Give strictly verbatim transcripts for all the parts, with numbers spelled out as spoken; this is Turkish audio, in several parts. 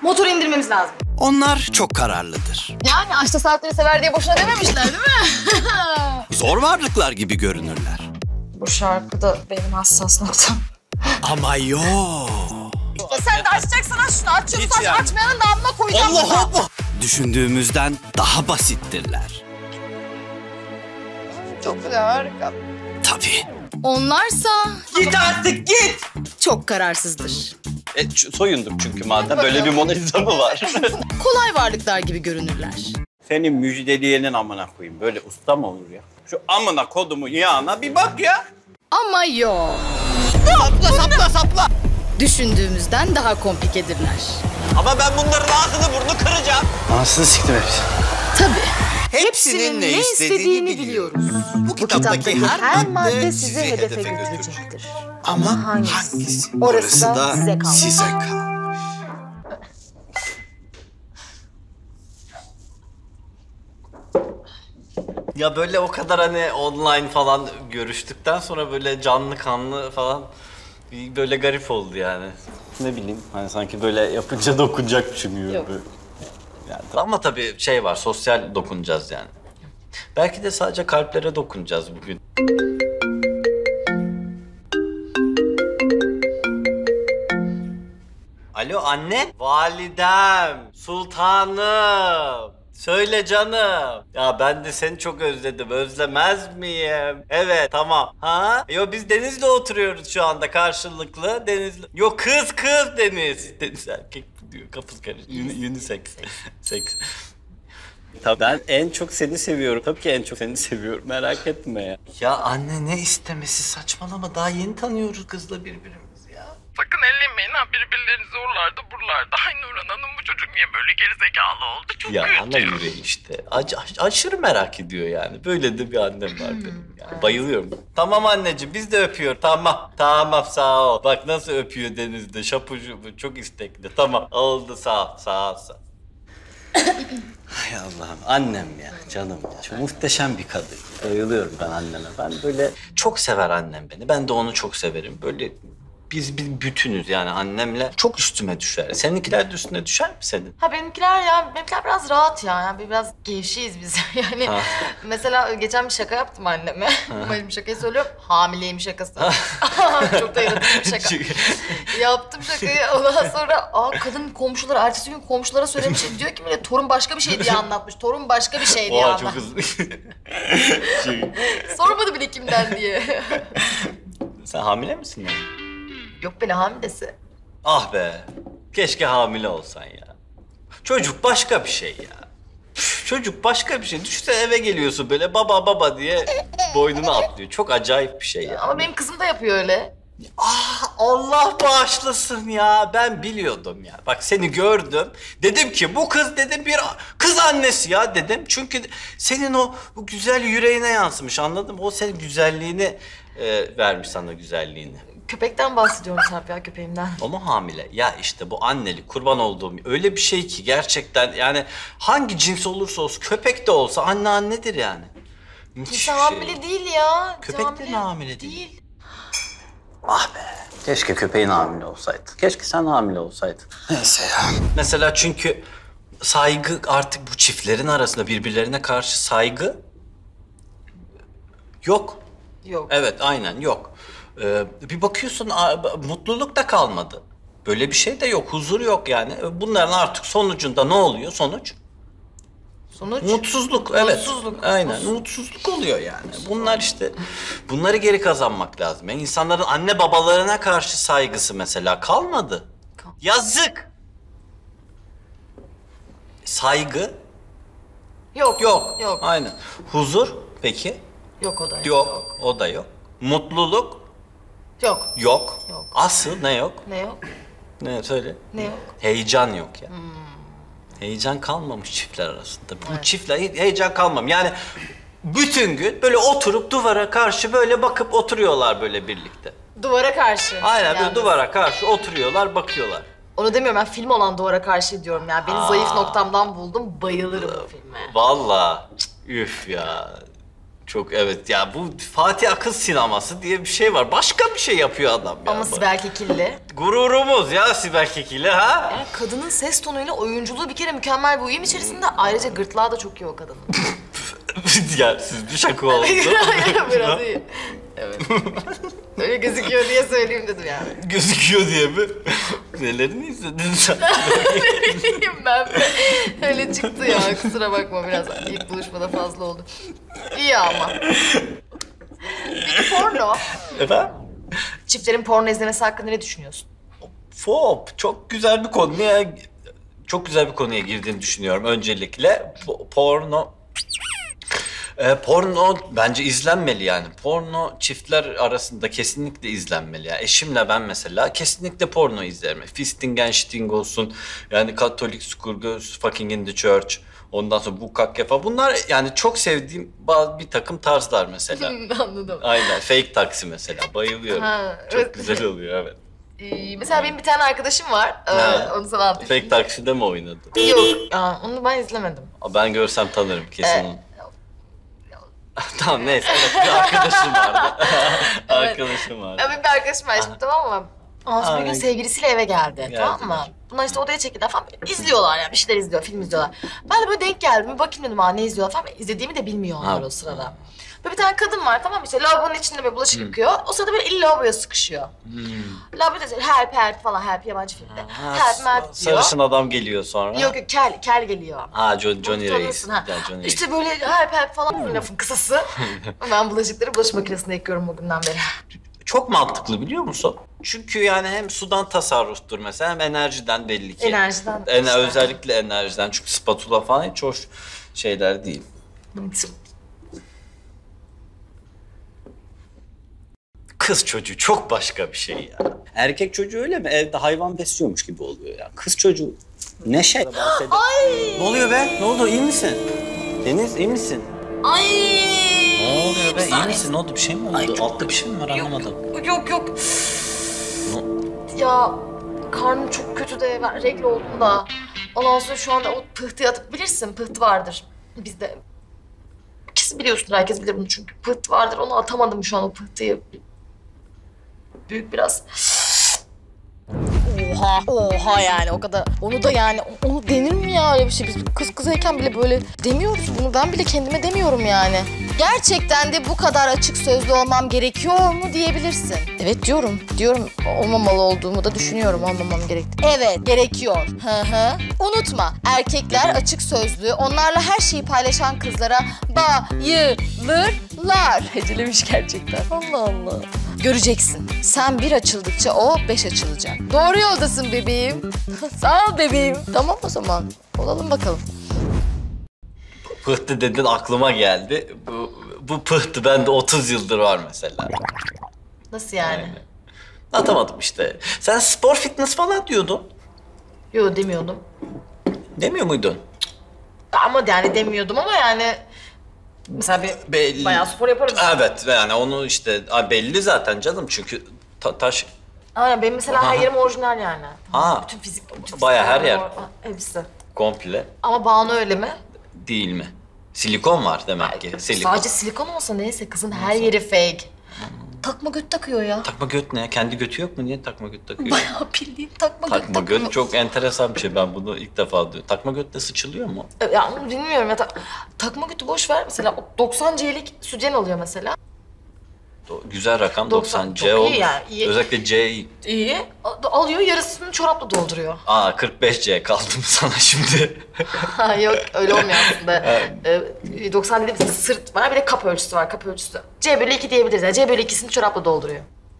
Motor indirmemiz lazım. Onlar çok kararlıdır. Yani aşta saatleri sever diye boşuna dememişler değil mi? Zor varlıklar gibi görünürler. Bu şarkı da benim hassas noktam. Ama yok. İşte sen de açacaksan aç şunu. Aç yoksa yani. açmayanın da amma koyacağım. Allah Allah. Düşündüğümüzden daha basittirler. Çok güzel, harika. Tabii. Onlarsa Git artık git. çok kararsızdır. E, soyunduk çünkü madem böyle bir Mona Lisa mı var? Kolay varlıklar gibi görünürler. Senin müjdeleyenin amına koyayım. Böyle usta mı olur ya? Şu amına kodumu yağına bir bak ya. Ama yok. Sapla sapla sapla. Düşündüğümüzden daha komplikedirler. Ama ben bunların ağzını burnunu kıracağım. Anasını siktim hepsi. Tabii. Hepsinin ne istediğini biliyoruz. Bu kitaptaki her madde sizi hedefe götürecektir. Ama hangisi? Orası da size kalmış. Ya böyle o kadar hani online falan görüştükten sonra böyle canlı kanlı falan böyle garip oldu yani. Ne bileyim hani sanki böyle yapınca dokunacakmışım gibi. Yok. Yani, ama tabii şey var, sosyal dokunacağız yani. Belki de sadece kalplere dokunacağız bugün. Alo anne. Validem, sultanım. Söyle canım. Ya ben de seni çok özledim. Özlemez miyim? Evet, tamam. Ha? Yo biz Deniz'le oturuyoruz şu anda karşılıklı. Deniz'le. Yo kız kız Deniz. Deniz erkek diyor. Kafası karışık. Unisex. Seks. Tabii ben en çok seni seviyorum. Tabii ki en çok seni seviyorum. Merak etme ya. Ya anne ne istemesi saçmalama. Daha yeni tanıyoruz kızla birbirimizi ya. Sakın ellemeyin ha, birbirlerinizi oralarda buralarda. Ay Nurhan Hanım, bu çocuk niye böyle gerizekalı oldu? Çok Ya kötü. ana yüreği işte. Ac aşırı merak ediyor yani. Böyle de bir annem var benim. Yani bayılıyorum. Tamam anneciğim biz de öpüyor. Tamam. Tamam sağ ol. Bak nasıl öpüyor Deniz'de. Şapucu çok istekli. Tamam oldu sağ ol. Sağ ol. Sağ ol. Hay Allah'ım annem ya canım ya. Çok muhteşem bir kadın. Bayılıyorum ben anneme. Ben böyle çok sever annem beni. Ben de onu çok severim. Böyle biz bir bütünüz yani annemle. Çok üstüme düşer. Seninkiler de üstüne düşer mi senin? Ha benimkiler ya, benimkiler biraz rahat ya. Yani biraz gevşeyiz biz. Yani Ha. mesela geçen bir şaka yaptım anneme. Benim şakayı söylüyorum. Hamileyim şakası. Çok da yaratıcı bir şaka. Yaptım şakayı. Ondan sonra aa kadın komşulara, ertesi gün komşulara söylemiş. Diyor ki bile torun başka bir şey diye anlatmış. Torun başka bir şey diye Oha çok anlatmış. hızlı. Sormadı bile kimden diye. Sen hamile misin yani? Yok beni hamilesi. Ah be. Keşke hamile olsan ya. Çocuk başka bir şey ya. Üf, çocuk başka bir şey. Düşünsene eve geliyorsun böyle baba baba diye boynuna atlıyor. Çok acayip bir şey ya. Ama benim kızım da yapıyor öyle. Ah Allah bağışlasın ya. Ben biliyordum ya. Bak seni gördüm. Dedim ki bu kız dedim bir kız annesi ya dedim. Çünkü senin o bu güzel yüreğine yansımış anladın mı? O senin güzelliğini e, vermiş sana güzelliğini. Köpekten bahsediyorum Sarp ya, köpeğimden. O mu hamile? Ya işte bu annelik kurban olduğum öyle bir şey ki gerçekten yani hangi cins olursa olsun köpek de olsa anne annedir yani. Müthiş Kimse bir şey. hamile değil ya. Köpek de mi hamile değil? Ah be. Keşke köpeğin hamile olsaydı. Keşke sen hamile olsaydın. Neyse ya. Mesela çünkü saygı artık bu çiftlerin arasında birbirlerine karşı saygı yok. Yok. Evet aynen yok. Ee, bir bakıyorsun a, mutluluk da kalmadı. Böyle bir şey de yok, huzur yok yani. Bunların artık sonucunda ne oluyor sonuç? Sonuç? Mutsuzluk, evet. Mutsuzluk. Aynen, Mutsuzluk. mutsuzluk oluyor yani. Bunlar işte, bunları geri kazanmak lazım. Yani insanların anne babalarına karşı saygısı mesela kalmadı. Yazık. Saygı Yok. yok. Yok. Aynen. Huzur peki? Yok o da yok. Yok, o da yok. Mutluluk Yok. yok. Yok. Asıl ne yok? Ne yok? Ne söyle? Ne yok? Heyecan yok ya. Heyecan kalmamış çiftler arasında. Bu çiftler heyecan kalmam. Yani bütün gün böyle oturup duvara karşı böyle bakıp oturuyorlar böyle birlikte. Duvara karşı. Aynen böyle Yalnız. duvara karşı oturuyorlar, bakıyorlar. Onu demiyorum, ben film olan Duvara Karşı diyorum ya. Beni zayıf noktamdan buldum. Bayılırım bu filme. Vallahi üf ya. Çok evet ya, bu Fatih Akıl sineması diye bir şey var. Başka bir şey yapıyor adam ya. Ama Sibel Kekilli. Gururumuz ya Sibel Kekilli ha. Yani kadının ses tonuyla oyunculuğu bir kere mükemmel bir uyum içerisinde. Ayrıca gırtlağı da çok iyi o kadının. Ya siz bir şaka oldu. Biraz iyi. Evet. Öyle gözüküyor diye söyleyeyim dedim yani. Gözüküyor diye mi? Nelerini izledin sen? Ne bileyim ben de. Öyle çıktı ya, kusura bakma, biraz ilk buluşmada fazla oldu. İyi ama. Peki porno? Efendim? Çiftlerin porno izlemesi hakkında ne düşünüyorsun? Fop, çok güzel bir konuya, çok güzel bir konuya girdiğini düşünüyorum öncelikle. Po- porno, e, porno bence izlenmeli yani. Porno çiftler arasında kesinlikle izlenmeli ya. Eşimle ben mesela kesinlikle porno izlerim. Fisting and Shitting olsun, yani Catholic Schoolgirls, Fucking in the Church. Ondan sonra bu kakkefa. Bunlar yani çok sevdiğim bazı bir takım tarzlar mesela. Anladım. Aynen. Fake taksi mesela. Bayılıyorum. Ha, çok evet. güzel oluyor evet. Ee, mesela benim bir tane arkadaşım var. Ee, Ha. onu sana anlatayım. Fake takside mi oynadı? Yok, aa, onu ben izlemedim. Ben görsem tanırım kesin Ee, onu. Tamam neyse. Evet, bir arkadaşım vardı. Arkadaşım vardı. Ya benim bir arkadaşım var şimdi, tamam mı? Ondan sonra bir gün Aynen. sevgilisiyle eve geldi, Geldiler. tamam mı? Bunlar işte odaya çekildiler falan, izliyorlar ya, bir şeyler izliyor, film izliyorlar. Ben de böyle denk geldim, bir bakayım dedim, aa ne izliyorlar falan. İzlediğimi de bilmiyor onlar Ha. o sırada. Böyle bir tane kadın var, tamam mı, işte lavabonun içinde böyle bulaşık yıkıyor. O sırada böyle eli lavaboya sıkışıyor. Hmm. Lavaboda diyor, help help falan, help yabancı filmde. Ha, Help help diyor. sarışın adam geliyor sonra. Yok yok, kel, kel geliyor. Ha John, Johnny Reis. Tanırsın, ha. Ya, Johnny Reis. İşte böyle help help falan, lafın kısası. Ben bulaşıkları bulaşık makinesine yıkıyorum o günden beri. Çok mantıklı biliyor musun? Çünkü yani hem sudan tasarruftur mesela hem enerjiden belli ki. Enerjiden. Ener- işte. Özellikle enerjiden. Çünkü spatula falan hiç hoş şeyler değil. Kız çocuğu çok başka bir şey ya. Erkek çocuğu öyle mi? Evde hayvan besliyormuş gibi oluyor ya. Kız çocuğu neşe. Ay! Ne oluyor be? Ne oldu? İyi misin? Deniz iyi misin? Ay! Ne oluyor be? Bir İyi saniye. misin? Ne oldu? Bir şey mi oldu? Ay, çok- Altta bir şey mi var anlamadım. Yok yok yok. Ya karnım çok kötü de ben regl oldum da. Ondan sonra şu anda o pıhtıyı atıp, bilirsin pıhtı vardır bizde. Kesin biliyorsun, herkes bilir bunu çünkü. Pıhtı vardır, onu atamadım şu an o pıhtıyı. Büyük biraz. Oha, oha yani o kadar. Onu da yani, onu denir mi ya öyle bir şey? Biz kız kızayken bile böyle demiyoruz bunu. Ben bile kendime demiyorum yani. Gerçekten de bu kadar açık sözlü olmam gerekiyor mu diyebilirsin. Evet diyorum, diyorum olmamalı olduğumu da düşünüyorum, olmamam gerektiğini. Evet, gerekiyor. Hı hı. Unutma, erkekler açık sözlü, onlarla her şeyi paylaşan kızlara bayılırlar. Hecelemiş gerçekten. Allah Allah. Göreceksin. Sen bir açıldıkça o beş açılacak. Doğru yoldasın bebeğim. Sağ ol bebeğim. Tamam o zaman. Olalım bakalım. Pıhtı dedin aklıma geldi. Bu, bu pıhtı bende otuz yıldır var mesela. Nasıl yani? Aynen. Atamadım işte. Sen spor fitness falan diyordun. Yo demiyordum. Demiyor muydun? Ama yani demiyordum ama yani... Mesela bir Belli. bayağı spor yaparım. Evet yani onu işte a, belli zaten canım çünkü ta- taş Aynen, benim mesela her Aha. yerim orijinal yani. Ha. Bütün fizik, bütün Bayağı her fizik- yer. Ha, Hepsi. komple Ama Banu öyle mi? değil mi? Silikon var demek ki. Silikon. Sadece silikon olsa neyse, kızın her yeri fake. Takma göt takıyor ya. Takma göt ne? Kendi götü yok mu? Niye takma göt takıyor? Bayağı bildiğin takma, göt Takma takıyor. göt çok enteresan bir şey. Ben bunu ilk defa duyuyorum. Takma götle sıçılıyor mu? Ya onu bilmiyorum ya. Ta- takma götü boş ver. Mesela o doksan C'lik sütyen oluyor mesela. Do- Güzel rakam doksan, doksan. çok C iyi olur. yani, iyi. Özellikle C. İyi. A- Alıyor, yarısını çorapla dolduruyor. Aa kırk beş C kaldım sana şimdi. Ha yok, öyle olmuyor aslında. Ee, doksan dediğim sırt var, bir de kap ölçüsü var, kap ölçüsü. C bölü iki diyebiliriz. Yani C bölü ikisini çorapla dolduruyor.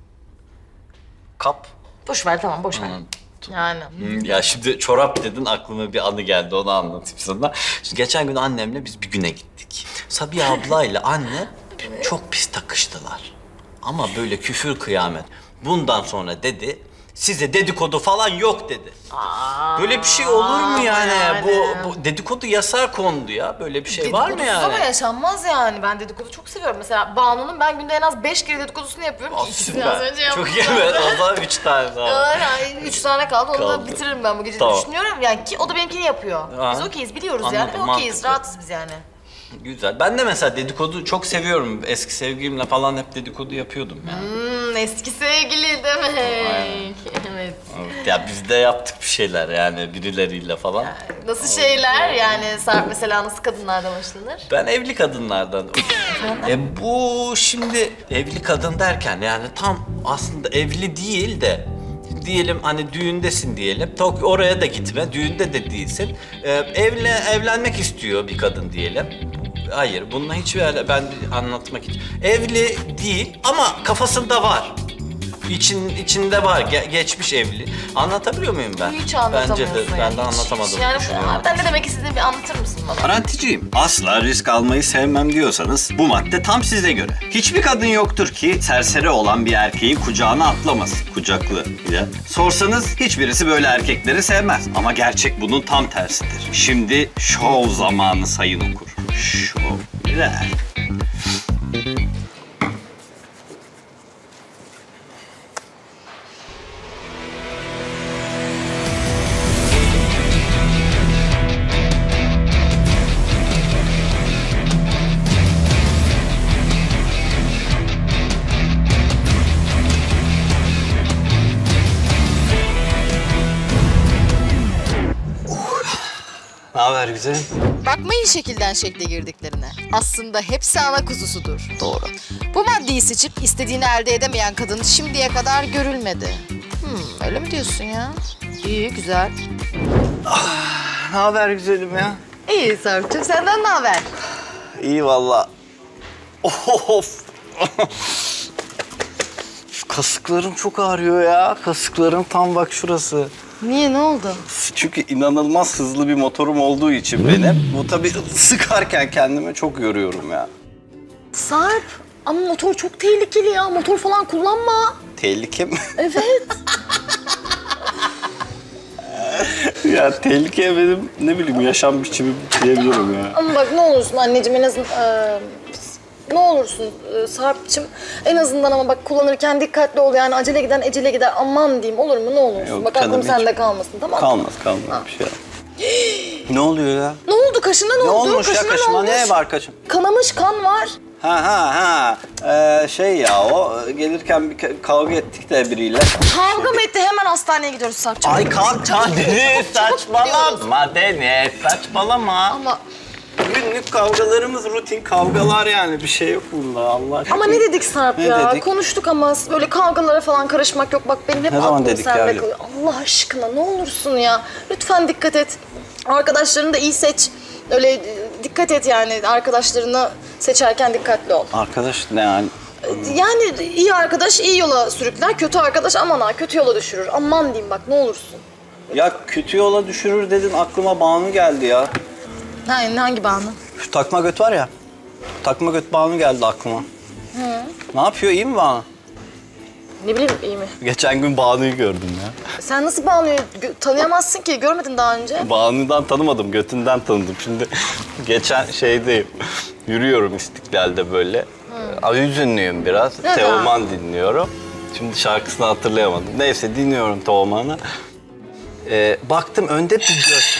Kap. Boş ver, tamam boş ver. Anladım. Yani. Hmm, Ya şimdi çorap dedin aklıma bir anı geldi onu anlatayım sana. Şimdi geçen gün annemle biz bir güne gittik. Sabiha ablayla anne çok pis takıştılar. Ama böyle küfür kıyamet. Bundan sonra dedi size dedikodu falan yok dedi. Aa, Böyle bir şey olur mu yani? yani. Bu, bu dedikodu yasağa kondu ya. Böyle bir şey var mı Dedikodusuz yani? ama yaşanmaz yani. Ben dedikodu çok seviyorum. Mesela Banu'nun ben günde en az beş kere dedikodusunu yapıyorum ki Aa, ikisini süper. az önce yaptım. Çok iyi evet. O zaman üç tane daha. Yani üç tane kaldı. Onu Kaldı. da bitiririm ben bu gece. Tamam. Düşünüyorum yani ki o da benimkini yapıyor. Aa, Biz okeyiz, biliyoruz anladım, yani. Okeyiz, mantıklı. rahatız biz yani. Güzel. Ben de mesela dedikodu çok seviyorum. Eski sevgilimle falan hep dedikodu yapıyordum ya. Hmm, eski sevgili demek. Evet. Evet. Ya biz de yaptık bir şeyler yani birileriyle falan. Nasıl şeyler yani Sarp mesela nasıl kadınlardan hoşlanır? Ben evli kadınlardan. E bu şimdi evli kadın derken yani tam aslında evli değil de diyelim hani düğündesin diyelim. Tok oraya da gitme, düğünde de değilsin. Ee, evle evlenmek istiyor bir kadın diyelim. Hayır, bununla hiçbir öyle ben anlatmak için. Evli değil ama kafasında var. İçin, içinde var, ge- geçmiş evli. Anlatabiliyor muyum ben? Hiç anlatamıyorsun. Bence de, ben de anlatamadım. Yani düşünüyorum. ben ne demek istediğimi bir anlatır mısın bana? Garanticiyim. Asla risk almayı sevmem diyorsanız bu madde tam size göre. Hiçbir kadın yoktur ki serseri olan bir erkeğin kucağına atlamasın. Kucaklı bile. Sorsanız hiçbirisi böyle erkekleri sevmez. Ama gerçek bunun tam tersidir. Şimdi şov zamanı sayın okur. Şov. Güzel. Ne haber güzelim? Bakmayın şekilden şekle girdiklerine. Aslında hepsi ana kuzusudur. Doğru. Bu maddeyi seçip istediğini elde edemeyen kadın şimdiye kadar görülmedi. Hmm, öyle mi diyorsun ya? İyi, güzel. Ne haber güzelim ya? İyi Sarp'cığım senden ne haber? İyi valla. Of. Kasıklarım çok ağrıyor ya. Kasıklarım tam bak şurası. Niye ne oldu? Çünkü inanılmaz hızlı bir motorum olduğu için benim. Bu tabii sıkarken kendimi çok yoruyorum ya. Sarp ama motor çok tehlikeli ya. Motor falan kullanma. Tehlike mi? Evet. Ya tehlike benim ne bileyim yaşam biçimim diyebilirim ya. Ama bak ne olursun anneciğim en azından... Ee, ne olursun e, Sarp'cığım en azından ama bak kullanırken dikkatli ol yani acele giden ecele gider aman diyeyim olur mu ne olursun. Yok, bak canım, aklım hiç- sende kalmasın tamam mı? Kalmaz kalmaz bir şey yok. Ne oluyor ya? Ne oldu kaşına ne, Ne oldu? olmuş ya Kaşına kaşıma? olmuş? Ne var kaşım? Kanamış kan var. Ha ha ha. Ee, şey ya o gelirken bir ka- kavga ettik de biriyle. Kavga mı etti hemen hastaneye gidiyoruz Sarp'cığım. Ay kalk kalk Deniz saçmalama Deniz saçmalama. Ama, Günlük kavgalarımız rutin kavgalar yani bir şey yok bunda Allah aşkına. ama ne dedik Sarp Ne ya? dedik? Konuştuk ama böyle kavgalara falan karışmak yok. Bak benim hep Ne zaman aklım dedik sende ya? kalıyor. Allah aşkına ne olursun ya. Lütfen dikkat et. Arkadaşlarını da iyi seç. Öyle e, dikkat et yani arkadaşlarını seçerken dikkatli ol. Arkadaş ne yani? Yani iyi arkadaş iyi yola sürükler, kötü arkadaş aman ha kötü yola düşürür. Aman diyeyim bak ne olursun. Ya kötü yola düşürür dedin aklıma Banu geldi ya. Ha, hangi bağını? Şu takma göt var ya. Takma göt Banu geldi aklıma. Hı. Ne yapıyor iyi mi Banu? Ne bileyim iyi mi? Geçen gün Banu'yu gördüm ya. Sen nasıl Banu'yu gö- tanıyamazsın ki? Görmedin daha önce. Banu'dan tanımadım, götünden tanıdım. Şimdi geçen şeydeyim, yürüyorum İstiklal'de böyle. Hı. Hüzünlüyüm biraz, Neden? Teoman dinliyorum. Şimdi şarkısını hatırlayamadım. Neyse dinliyorum Teoman'ı. Ee, baktım önde bir göt.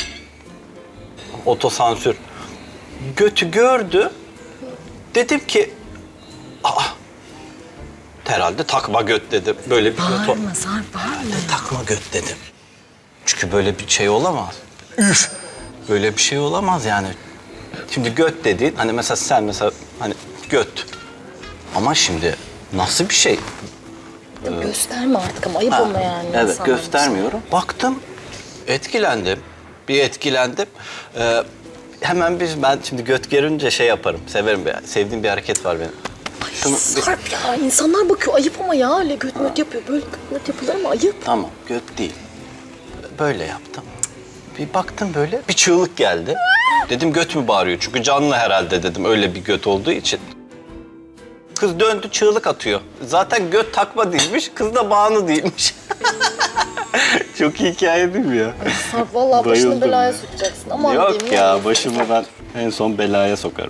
Otosansür. Götü gördü. Dedim ki, aa, herhalde takma göt dedim. Böyle bir göt. Bağırma Sarp bağırma. Takma göt dedim. Çünkü böyle bir şey olamaz. Üf! Böyle bir şey olamaz yani. Şimdi göt dediğin, hani mesela sen mesela hani göt. Ama şimdi nasıl bir şey? Gösterme artık ama ayıp Ha, ama yani. Evet, insanların göstermiyorum. Baktım, etkilendim. Bir etkilendim. Ee, hemen biz, ben şimdi göt görünce şey yaparım, severim. Bir, sevdiğim bir hareket var benim. Şunu bir- Sarp ya insanlar bakıyor ayıp ama ya öyle göt möt yapıyor. Böyle göt möt yapılır mı ayıp? Tamam, göt değil. Böyle yaptım. Bir baktım böyle, bir çığlık geldi. Dedim göt mü bağırıyor? Çünkü canlı herhalde dedim, öyle bir göt olduğu için. Kız döndü, çığlık atıyor. Zaten göt takma değilmiş, kız da Banu değilmiş. Çok iyi hikaye değil mi ya? Sarp vallahi başını Bayıldım belaya ya. sokacaksın. Aman Yok diyeyim ya, başımı ben en son belaya sokarım.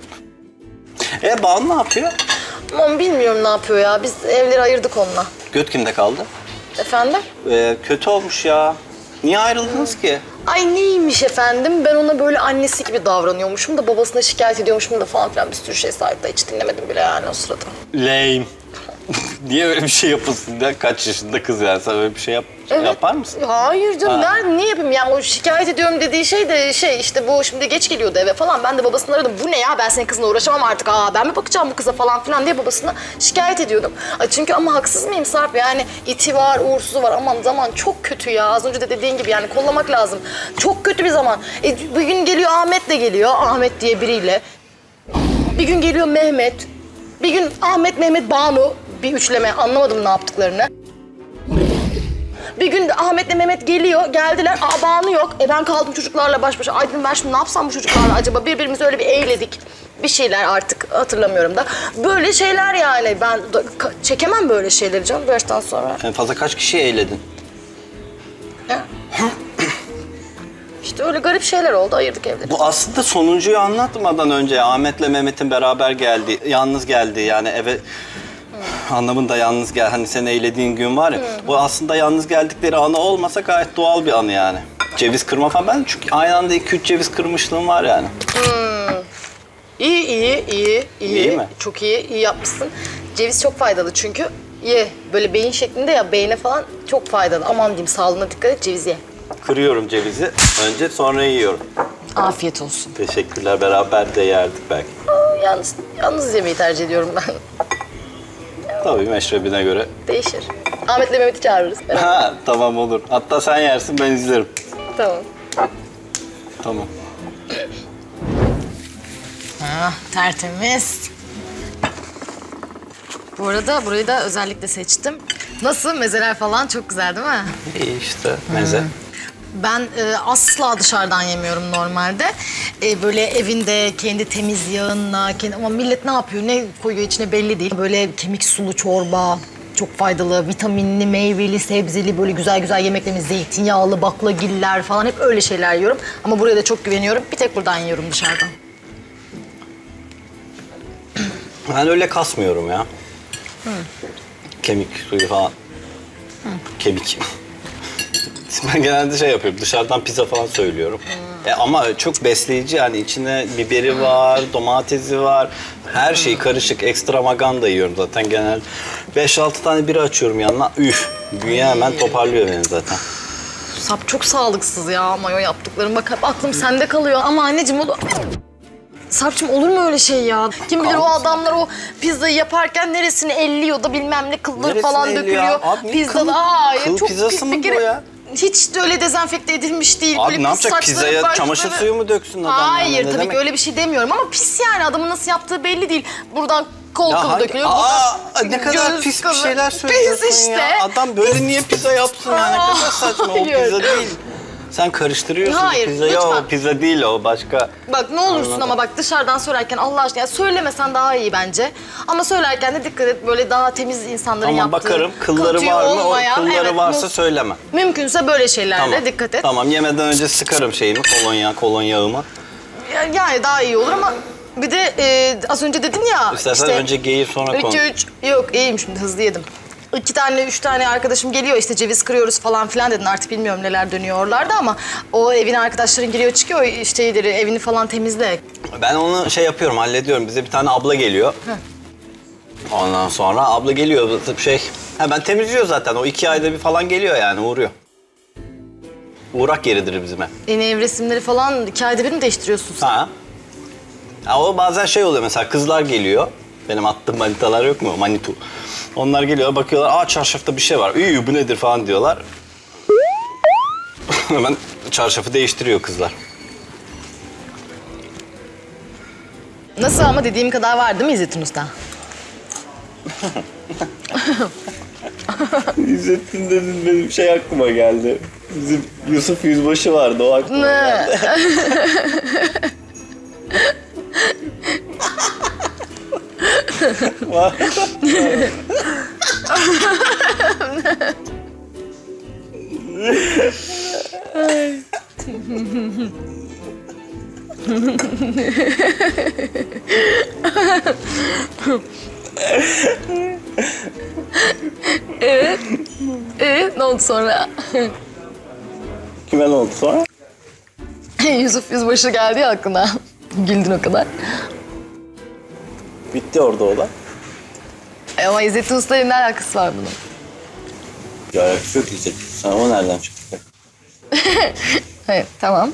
E Banu ne yapıyor? Aman bilmiyorum ne yapıyor ya. Biz evleri ayırdık onunla. Göt kimde kaldı? Efendim? Ee, kötü olmuş ya. Niye ayrıldınız ki? Ay neymiş efendim, ben ona böyle annesi gibi davranıyormuşum da babasına şikayet ediyormuşum da falan filan bir sürü şey saydı da hiç dinlemedim bile yani o sırada. Lame. Niye öyle bir şey yapılsın ya? Kaç yaşında kız yani? Sen öyle bir şey yap Evet. yapar mısın? Hayır canım, Ha. ben niye yapayım yani o şikayet ediyorum dediği şey de şey işte bu şimdi geç geliyordu eve falan. Ben de babasını aradım, bu ne ya, ben senin kızına uğraşamam artık, aa ben mi bakacağım bu kıza falan filan diye babasına şikayet ediyordum. Ay çünkü ama haksız mıyım Sarp, yani iti var uğursuzu var, aman zaman çok kötü ya, az önce de dediğin gibi yani kollamak lazım. Çok kötü bir zaman. E, bir gün geliyor Ahmet de geliyor, Ahmet diye biriyle. Bir gün geliyor Mehmet, bir gün Ahmet, Mehmet, Banu, bir üçleme, anlamadım ne yaptıklarını. Bir gün Ahmet'le Mehmet geliyor, geldiler. Aa Banu yok. E ben kaldım çocuklarla baş başa. Ay dedim ben şimdi ne yapsam bu çocuklarla acaba? Birbirimizi öyle bir eğledik. Bir şeyler artık hatırlamıyorum da. Böyle şeyler yani. Ben da, çekemem böyle şeyleri canım bu yaştan sonra. En fazla kaç kişi eğledin? Ya. İşte öyle garip şeyler oldu, ayırdık evleri. Bu aslında sonuncuyu anlatmadan önce Ahmet'le Mehmet'in beraber geldi, yalnız geldi yani eve... Anlamında yalnız gel, hani sen eğlediğin gün var ya, Hı. bu aslında yalnız geldikleri anı olmasa gayet doğal bir anı yani. Ceviz kırma falan, ben çünkü aynı anda iki üç ceviz kırmışlığım var yani. Hmm. İyi, iyi, iyi, iyi. İyi mi? Çok iyi, iyi yapmışsın. Ceviz çok faydalı çünkü. Ye, böyle beyin şeklinde ya, beyne falan çok faydalı. Aman diyeyim, sağlığına dikkat et, ceviz ye. Kırıyorum cevizi, önce sonra yiyorum. Afiyet olsun. Teşekkürler, beraber de yerdik belki. Aa, yalnız, yalnız yemeği tercih ediyorum ben. Tabii meşrebine göre. Değişir. Ahmet'le Mehmet'i çağırırız. Ha, tamam olur. Hatta sen yersin, ben izlerim. Tamam. Tamam. Ah, tertemiz. Bu arada burayı da özellikle seçtim. Nasıl? Mezeler falan çok güzel değil mi? İyi işte, meze. Hmm. Ben e, asla dışarıdan yemiyorum normalde. E, böyle evinde kendi temiz yağınla, kendi... ama millet ne yapıyor, ne koyuyor içine belli değil. Böyle kemik sulu çorba, çok faydalı, vitaminli, meyveli, sebzeli, böyle güzel güzel yemeklerimiz, zeytinyağlı, baklagiller falan hep öyle şeyler yiyorum. Ama buraya da çok güveniyorum. Bir tek buradan yiyorum dışarıdan. Ben öyle kasmıyorum ya. Hı. Kemik suyu falan. Hı. Kemik. Ben genelde şey yapıyorum, dışarıdan pizza falan söylüyorum. E ama çok besleyici yani, içine biberi var, domatesi var. Her şey karışık, ekstravagan yiyorum zaten genel. beş altı tane bira açıyorum yanına. Üf, bünye hemen toparlıyor beni zaten. Sap çok sağlıksız ya mayo yaptıklarım. Bak hep aklım sende kalıyor. Ama anneciğim o da... Sarp'cığım olur mu öyle şey ya? Kim bilir o adamlar o pizzayı yaparken neresini elliyor da bilmem ne kılları Neresini falan elliyor dökülüyor. ya? Abi, Pizzada kıl- aa, kıl çok pizzası pis mı bir bu kere. ya? Hiç de öyle dezenfekte edilmiş değil. Abi Böyle ne pis yapacak, saçları, pizzaya başları. çamaşır suyu mu döksün adam? Hayır yani? Ne tabii demek? ki öyle bir şey demiyorum ama pis yani, adamın nasıl yaptığı belli değil. Buradan kol Ya kılı hangi- dökülüyor. Aa, buradan ne kadar göğüs pis bir kılı. şeyler söylüyorsun Pis işte. ya. Adam böyle niye pizza yapsın ya? Ne kadar saçma. O Hayır. pizza değil. Sen karıştırıyorsun Hayır, pizzayı. lütfen. O pizza değil, o başka. Bak ne olursun Anladım. ama bak dışarıdan söylerken Allah aşkına ya söylemesen daha iyi bence. Ama söylerken de dikkat et, böyle daha temiz insanların Tamam, yaptığı. bakarım. Kılları tüyü var mı? O olmayan, kılları evet, varsa mü- söyleme. Mümkünse böyle şeylerle Tamam. dikkat et. Tamam, yemeden önce sıkarım şeyimi, kolonya, kolon yağımı. Ya- Yani daha iyi olur ama bir de e, az önce dedin ya İstersen işte önce geğir sonra konuş. iki üç yok iyiyim şimdi hızlı yedim. İki tane, üç tane arkadaşım geliyor işte ceviz kırıyoruz falan filan dedin. Artık bilmiyorum neler dönüyor oralarda ama o evin arkadaşların giriyor çıkıyor işte evini falan temizle. Ben onu şey yapıyorum, hallediyorum. Bize bir tane abla geliyor. Heh. Ondan sonra abla geliyor şey, hemen temizliyor zaten. O iki ayda bir falan geliyor yani, uğruyor. Uğrak yeridir bizim ev. Yeni ev resimleri falan iki ayda bir mi değiştiriyorsun sen? Ha. Ya o bazen şey oluyor, mesela kızlar geliyor. Benim attığım manitalar yok mu? Manitu. Onlar geliyor, bakıyorlar, aa çarşafta bir şey var. Üy bu nedir falan diyorlar. Hemen çarşafı değiştiriyor kızlar. Nasıl ama dediğim kadar var değil mi İzzettin Usta? İzzettin dedin, benim şey aklıma geldi. Bizim Yusuf Yüzbaşı vardı, o aklıma geldi. Evet. Evet, ne oldu sonra? Kime ne oldu sonra? Yusuf Yüzbaşı geldi ya aklına. Güldün o kadar. Bitti orada olay. E ama İzzettin Usta'yla ne alakası var bunun? Bir alakası yok İzzet. Sen ama nereden çıktı? Evet, tamam.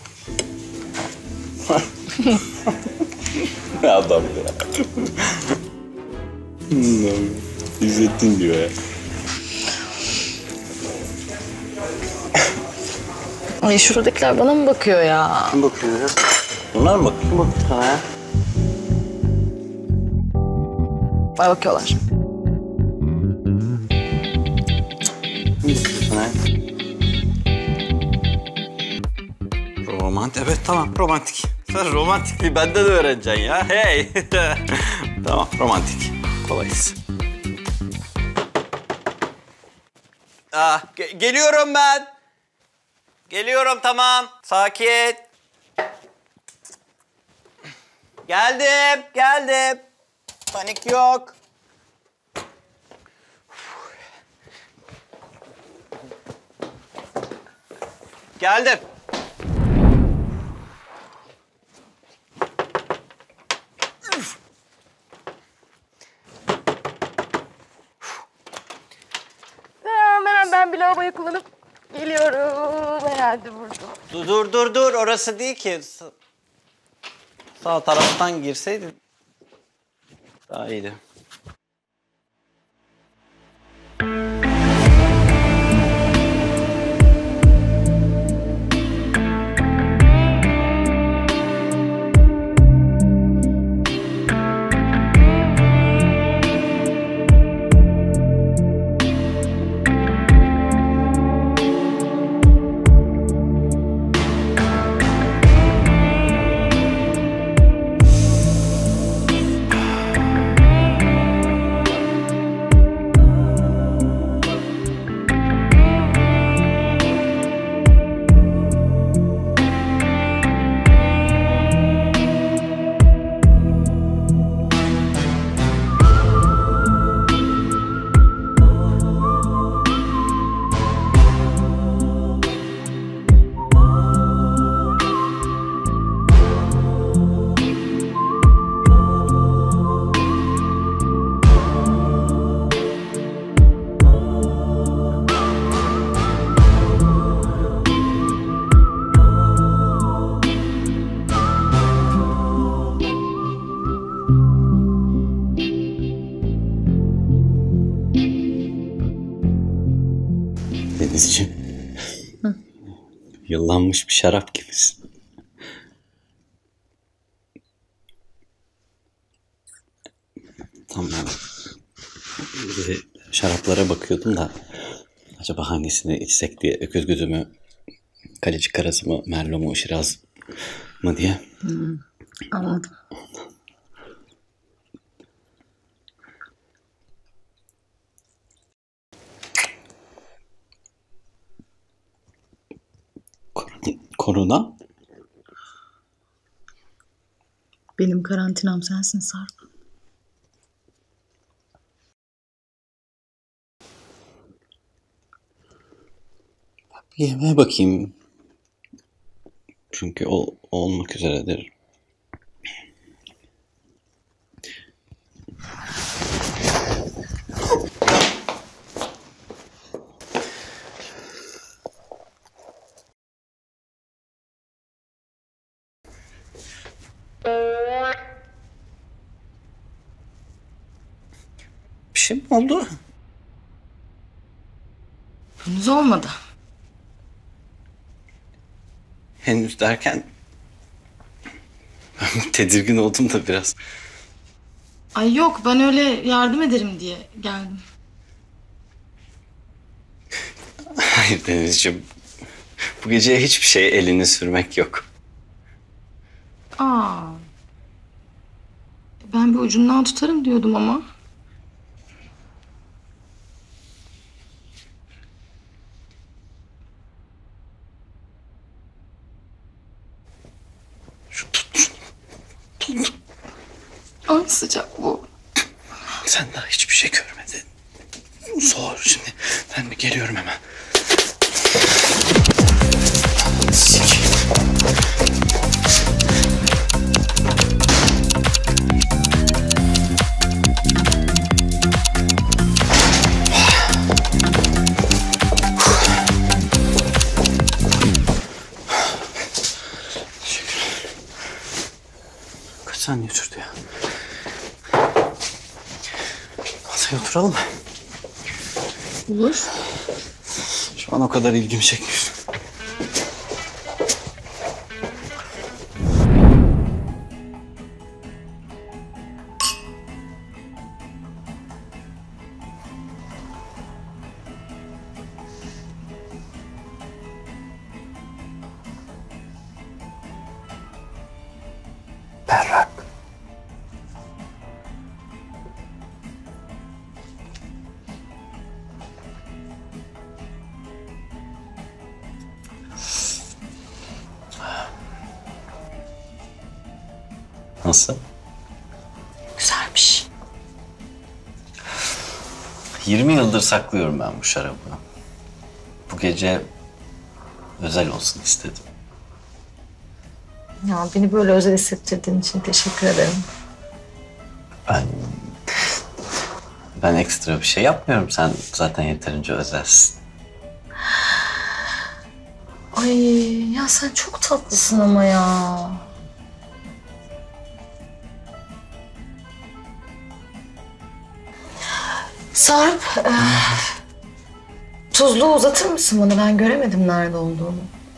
Ne adam ya. İzzettin diyor ya. Ay şuradakiler bana mı bakıyor ya? Kim bakıyor ya? Bunlar mı bakıyor? Kim bakıyor sana ya? Bana bakıyorlar. Kim bakıyor sana ya? Romantik, evet tamam romantik. Sen romantikliği benden öğreneceksin ya. Hey. Tamam romantik. Kolayız. Ah, ge- geliyorum ben. Geliyorum tamam. Sakin. Geldim, geldim. Panik yok. Geldim. Tamam, hemen ben bir lavaboyu kullanıp geliyorum. Herhalde burada. Dur dur dur dur orası değil ki. Sa- Sağ taraftan girseydin daha iyiydi. Denizciğim. Yıllanmış bir şarap gibisin. Tam ben bir şaraplara bakıyordum da acaba hangisini içsek diye öküz gözümü, kaleci karası mı, merlot mu, şiraz mı diye. Hmm, anladım. Korona? Benim karantinam sensin Sarp. Bir yemeğe bakayım. Çünkü o olmak üzeredir. Bir şey mi oldu? Henüz olmadı. Henüz derken ben tedirgin oldum da biraz. Ay yok, ben öyle yardım ederim diye geldim. Hayır Denizciğim. Bu geceye hiçbir şeye elini sürmek yok. Aa. Ben bir ucundan tutarım diyordum ama. Şu tut şunu. Tut. Ay sıcak bu. Sen daha hiçbir şey görmedin. Soğur şimdi. Ben bir geliyorum hemen. saniye sürdü ya. Masaya oturalım mı? Olur. Şu an o kadar ilgimi çekmiyor. Berrak. Nasıl? Güzelmiş. yirmi yıldır saklıyorum ben bu şarabı. Bu gece özel olsun istedim. Ya beni böyle özel hissettirdiğin için teşekkür ederim. Ben... Ben ekstra bir şey yapmıyorum. Sen zaten yeterince özelsin. Ay ya sen çok tatlısın ama ya. Sarp, e, tuzluğu uzatır mısın bana? Ben göremedim nerede olduğunu.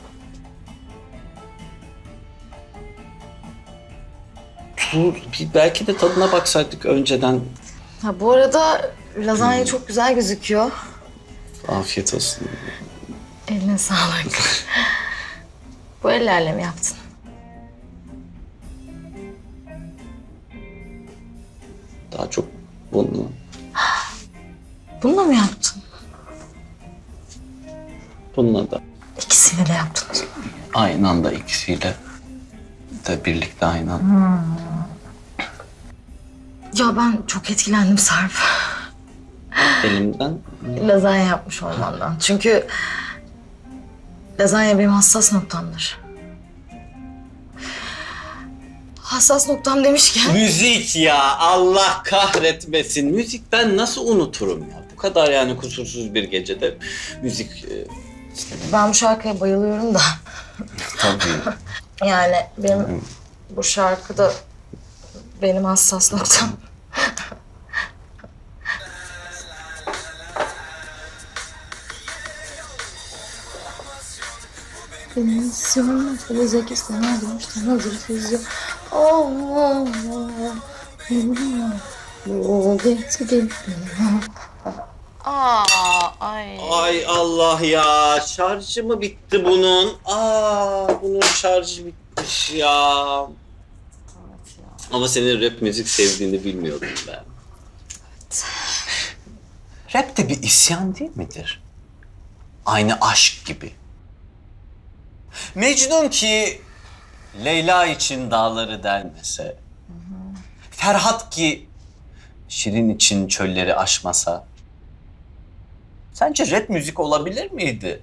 Bu, bir- belki de tadına baksaydık önceden. Ha, bu arada lazanya çok güzel gözüküyor. Afiyet olsun. Eline sağlık. Bu ellerle mi yaptın? Daha çok bunu. Bununla mı yaptın? Bununla da. İkisiyle de yaptınız. Aynı anda ikisiyle de birlikte aynı anda. Ya ben çok etkilendim Sarp. Elimden. Lazanya yapmış olmandan. Çünkü lazanya benim hassas noktamdır. Hassas noktam demişken... Müzik ya, Allah kahretmesin. Müzik ben nasıl unuturum ya? Bu kadar yani kusursuz bir gecede müzik... e, Ben bu şarkıya bayılıyorum da. Tabii. Yani benim bu şarkı da benim hassas noktam. Benim isyanım fazla kesen olmuştan hazır füzyon. Oh, bu geçti. Aa, ay. Ay Allah ya, şarjı mı bitti bunun? Aa, bunun şarjı bitmiş ya. Ama senin rap müzik sevdiğini bilmiyordum ben. Rap de bir isyan değil midir? Aynı aşk gibi. Mecnun ki Leyla için dağları delmese, Ferhat ki Şirin için çölleri aşmasa, sence rap müzik olabilir miydi?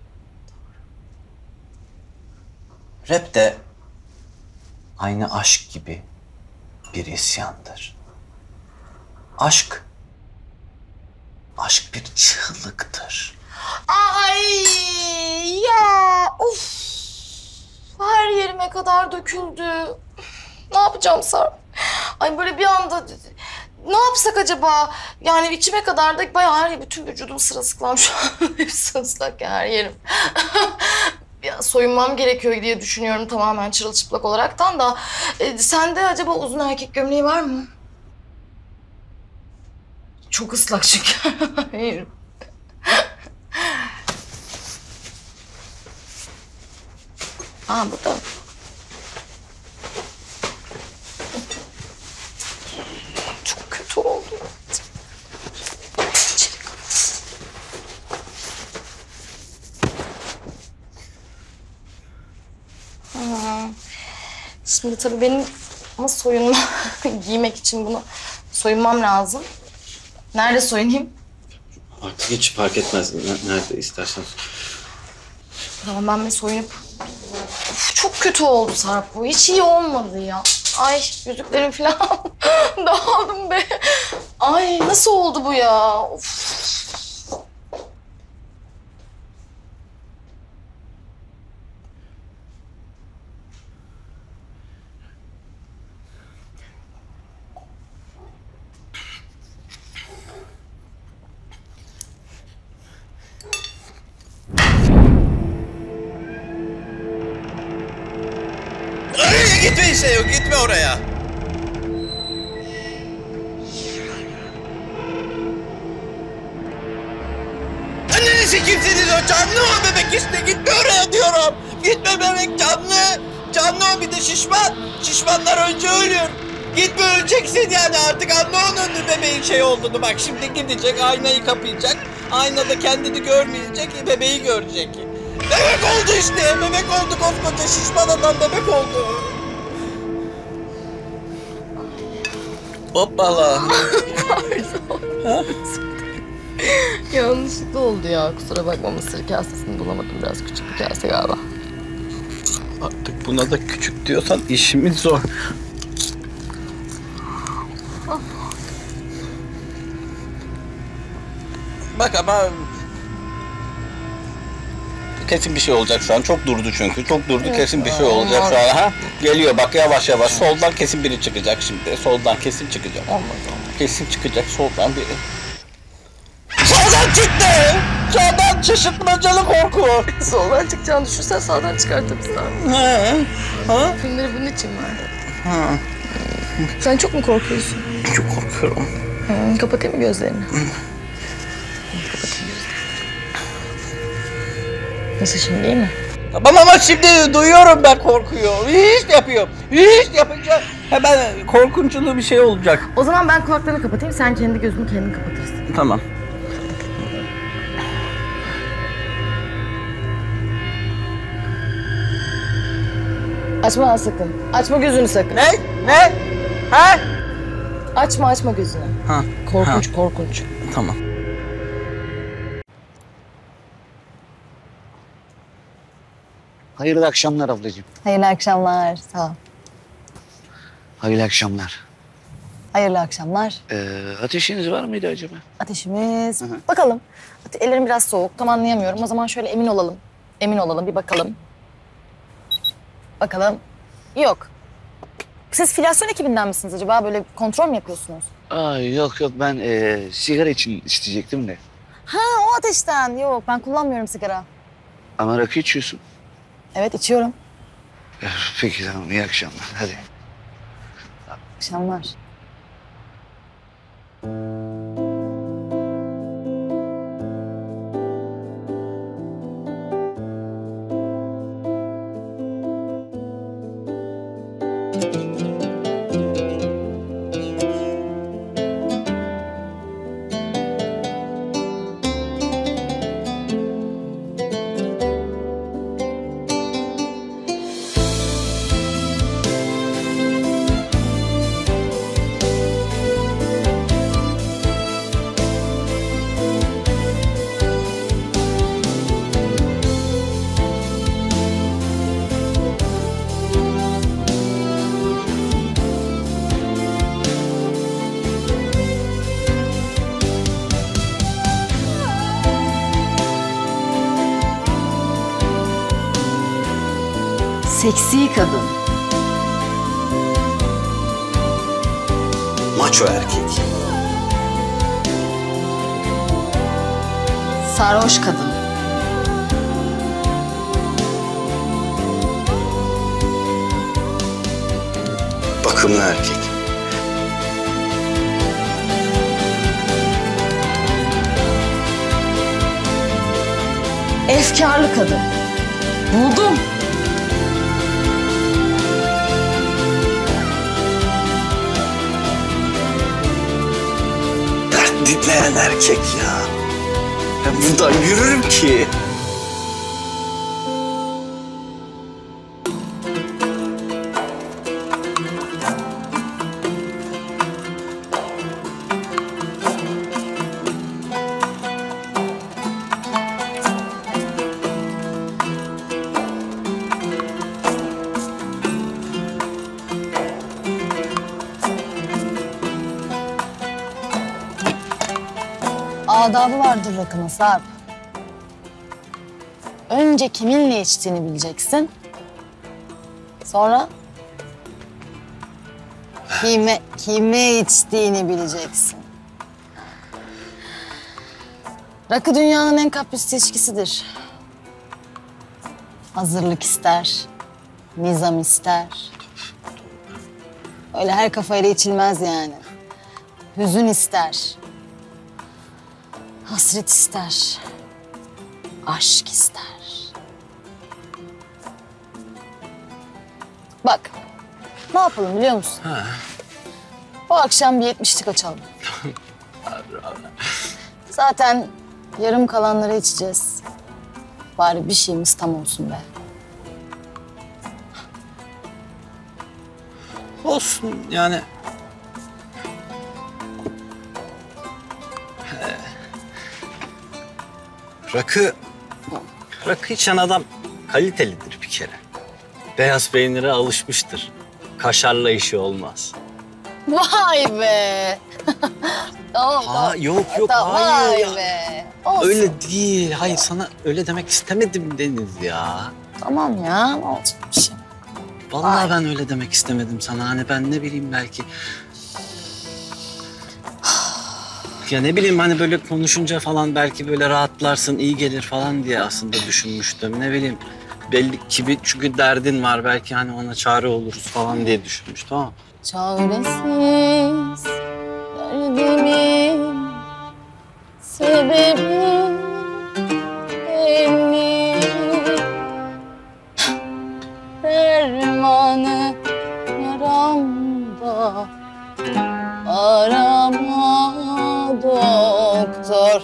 Rap de aynı aşk gibi bir isyandır. Aşk, aşk bir çığlıktır. Ay ya of. Her yerime kadar döküldü. Ne yapacağım Sarp? Ay böyle bir anda ne yapsak acaba? Yani içime kadar da bayağı her bütün vücudum sırılsıklam şu an. Hepsi ıslak ya, her yerim. Ya soyunmam gerekiyor diye düşünüyorum tamamen çırılçıplak olaraktan da. E, sende acaba uzun erkek gömleği var mı? Çok ıslak çünkü. Hayır. Aa burada. Çok kötü oldu. İçeri kal. Aa, şimdi tabii benim ama soyunma giymek için bunu soyunmam lazım. Nerede soyunayım? Artık hiç fark etmez. Nerede istersen. Tamam ben bir soyunup... Of, çok kötü oldu Sarp bu. Hiç iyi olmadı ya. Ay yüzüklerim falan dağıldım be. Ay nasıl oldu bu ya? Of. gitme işte yok. Gitme oraya. Annesi kimsiniz o canlı o bebek işte. Gitme oraya diyorum. Gitme bebek canlı. Canlı o bir de şişman. Şişmanlar önce ölür. Gitme öleceksin yani artık anla onun bebeğin şey olduğunu. Bak şimdi gidecek aynayı kapayacak. Aynada kendini görmeyecek, bebeği görecek. Bebek oldu işte, bebek oldu koskoca şişman adam bebek oldu. Hoppala. Pardon. Yanlışlıkla oldu ya. Kusura bakma, mısır kasesini bulamadım. Biraz küçük bir kase galiba. Artık buna da küçük diyorsan işimiz zor. Bak ama kesin bir şey olacak şu an. Çok durdu çünkü. Çok durdu. Kesin bir şey olacak şu an. Ha? Geliyor bak yavaş yavaş. Soldan kesin biri çıkacak şimdi. Soldan kesin çıkacak. Kesin çıkacak soldan biri. Soldan çıktı! Sağdan şaşırtmacalı korku. Soldan çıkacağını düşünsen sağdan çıkartırsın abi. Ha? Ha? Filmleri bunun için var. Ha. Sen çok mu korkuyorsun? Çok korkuyorum. Hı, kapatayım mı gözlerini? Hı. Kapatayım gözlerini. Nasıl şimdi, iyi mi? Tamam ama şimdi duyuyorum ben korkuyu. Hiç yapıyorum. Hiç yapınca hemen korkunçlu bir şey olacak. O zaman ben kulaklarını kapatayım, sen kendi gözünü kendin kapatırsın. Tamam. Açma ha sakın. Açma gözünü sakın. Ne? Ne? Ha? Açma açma gözünü. Ha. Korkunç Ha. korkunç. Tamam. Hayırlı akşamlar ablacığım. Hayırlı akşamlar. Sağ ol. Hayırlı akşamlar. Hayırlı akşamlar. Ee, ateşiniz var mıydı acaba? Ateşimiz. Hı hı. Bakalım. Ellerim biraz soğuk. Tam anlayamıyorum. O zaman şöyle emin olalım. Emin olalım. Bir bakalım. Bakalım. Yok. Siz filyasyon ekibinden misiniz acaba? Böyle kontrol mü yapıyorsunuz? Aa, yok yok ben e, sigara için isteyecektim de. Ha, o ateşten. Yok, ben kullanmıyorum sigara. Ama rakı içiyorsun. Evet, içiyorum. Ee, Peki tamam iyi akşamlar hadi. Akşamlar. Seksi kadın. Maço erkek. Sarhoş kadın. Bakımlı erkek. Efkarlı kadın. Buldum. Dert dinleyen erkek ya. Ben buradan yürürüm ki. Adabı vardır rakının Sarp. Önce kiminle içtiğini bileceksin. Sonra kime, kime içtiğini bileceksin. Rakı dünyanın en kaprisli içkisidir. Hazırlık ister, nizam ister, Öyle her kafayla içilmez yani. Hüzün ister. Hasret ister. Aşk ister. Bak, ne yapalım biliyor musun? Ha. Bu akşam bir yetmişlik açalım. Zaten yarım kalanları içeceğiz. Bari bir şeyimiz tam olsun be. Olsun yani. Rakı, rakı içen adam kalitelidir bir kere. Beyaz peynire alışmıştır. Kaşarla işi olmaz. Vay be! Tamam, Ha, tamam. yok yok Tamam, hayır vay ya. be! Olsun. Öyle değil. Hayır sana öyle demek istemedim Deniz ya. Tamam ya, ne olacak bir şey? Vallahi Ay. ben öyle demek istemedim sana. Hani ben ne bileyim belki... Ya ne bileyim hani böyle konuşunca falan belki böyle rahatlarsın, iyi gelir falan diye aslında düşünmüştüm. Ne bileyim belli ki bir çünkü derdin var belki hani ona çare oluruz falan diye düşünmüştüm ama. Çaresiz derdimin sebebi belli. Dermanı yaramda arama doktor.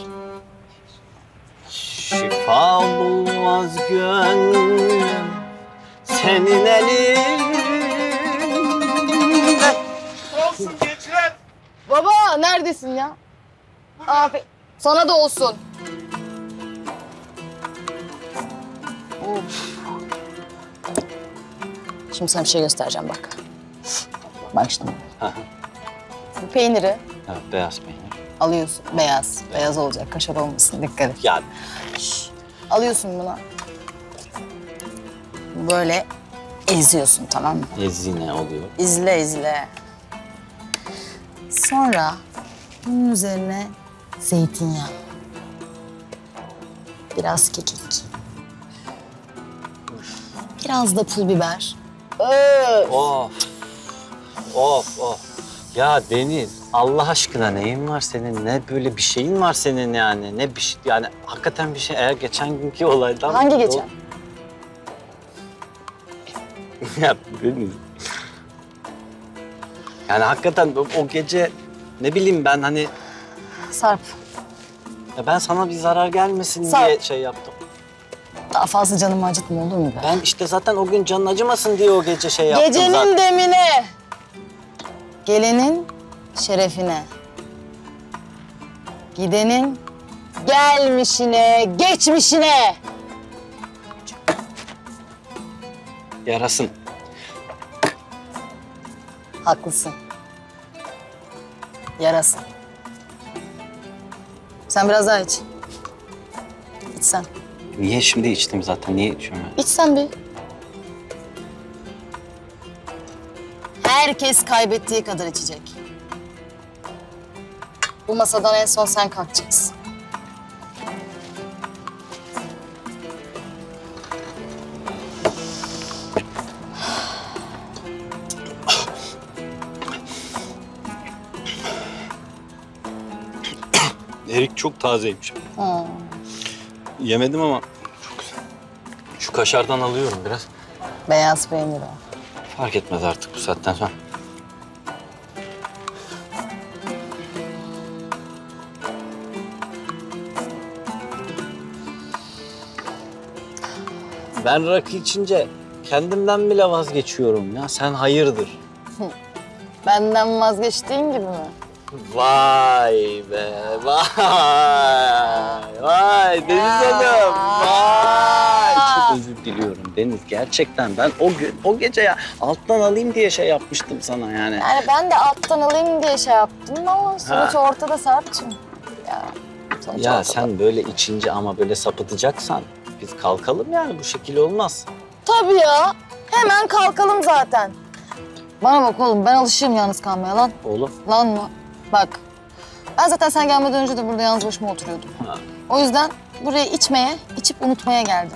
Şifa bulmaz gönlüm senin elinde. Olsun gençler. Baba neredesin ya? Aferin. Sana da olsun. Of. Şimdi sana bir şey göstereceğim bak. Bak şimdi. Aha. Bu peyniri Evet, beyaz peynir. alıyorsun. Beyaz. Beyaz olacak. Kaşar olmasın. Dikkat et. Ya Şş, alıyorsun bunu. Böyle eziyorsun, tamam mı? ezine oluyor. İzle izle. Sonra bunun üzerine zeytinyağı. Biraz kekik. Biraz da pul biber. Öf. Of. Of of. Ya Deniz Allah aşkına neyin var senin? Ne böyle bir şeyin var senin yani? Ne bir şey yani hakikaten bir şey eğer geçen günkü olaydan... Hangi geçen? Ya Deniz. Yani hakikaten o, o gece ne bileyim ben hani Sarp, ya ben sana bir zarar gelmesin Sarp. diye şey yaptım. daha fazla canımı acıtma olur mu be? Ben işte zaten o gün canın acımasın diye o gece şey yaptım Gecenin zaten. demine, gelenin şerefine, gidenin gelmişine, geçmişine. Yarasın. Haklısın. Yarasın. Sen biraz daha iç. İç sen. Niye şimdi içtim zaten? Niye içiyorum ben? İç sen bir. Herkes kaybettiği kadar içecek. Bu masadan en son sen kalkacaksın. Erik çok tazeymiş. Ha. Yemedim ama çok güzel. Şu kaşardan alıyorum biraz. Beyaz peynir o. Fark etmez artık bu saatten sonra. Ben rakı içince kendimden bile vazgeçiyorum ya. Sen hayırdır? Benden vazgeçtiğin gibi mi? Vay be, vay, vay Deniz Hanım, vay. Çok özür diliyorum Deniz, gerçekten ben o gün, o gece ya alttan alayım diye şey yapmıştım sana yani. Yani ben de alttan alayım diye şey yaptım ama sonuç Ha. ortada Sarp'cığım. Ya, sonuç Ya ortada. sen böyle içince ama böyle sapıtacaksan biz kalkalım yani bu şekilde olmaz. Tabii ya. Hemen kalkalım zaten. Bana bak oğlum, ben alışığım yalnız kalmaya lan. Oğlum. Lan mı? Bak, ben zaten sen gelmeden önce de burada yalnız başıma oturuyordum. Ha. O yüzden buraya içmeye, içip unutmaya geldim.